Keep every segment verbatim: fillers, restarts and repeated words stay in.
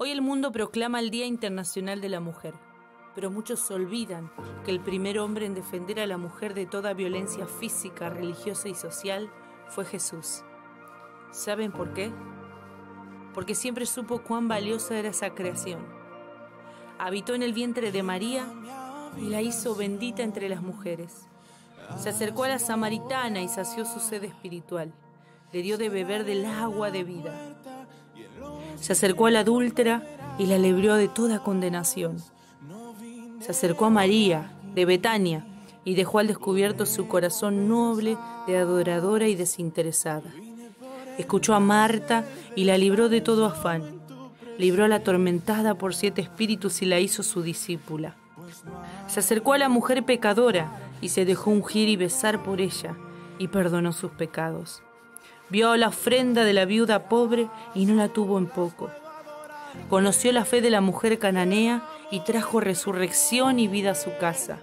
Hoy el mundo proclama el Día Internacional de la Mujer, pero muchos olvidan que el primer hombre en defender a la mujer de toda violencia física, religiosa y social fue Jesús. ¿Saben por qué? Porque siempre supo cuán valiosa era esa creación. Habitó en el vientre de María y la hizo bendita entre las mujeres. Se acercó a la samaritana y sació su sed espiritual. Le dio de beber del agua de vida. Se acercó a la adúltera y la libró de toda condenación. Se acercó a María, de Betania, y dejó al descubierto su corazón noble de adoradora y desinteresada. Escuchó a Marta y la libró de todo afán. Libró a la atormentada por siete espíritus y la hizo su discípula. Se acercó a la mujer pecadora y se dejó ungir y besar por ella, y perdonó sus pecados. Vio la ofrenda de la viuda pobre y no la tuvo en poco. Conoció la fe de la mujer cananea y trajo resurrección y vida a su casa.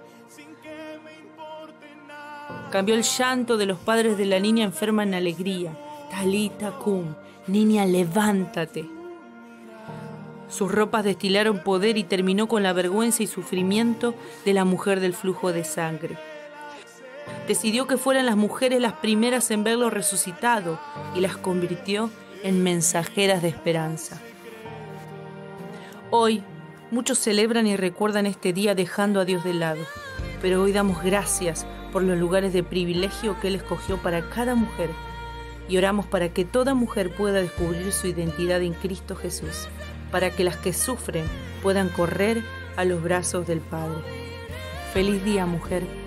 Cambió el llanto de los padres de la niña enferma en alegría. Talita cum, niña, levántate. Sus ropas destilaron poder y terminó con la vergüenza y sufrimiento de la mujer del flujo de sangre. Decidió que fueran las mujeres las primeras en verlo resucitado y las convirtió en mensajeras de esperanza. Hoy, muchos celebran y recuerdan este día dejando a Dios de lado, pero hoy damos gracias por los lugares de privilegio que Él escogió para cada mujer y oramos para que toda mujer pueda descubrir su identidad en Cristo Jesús, para que las que sufren puedan correr a los brazos del Padre. Feliz día, mujer.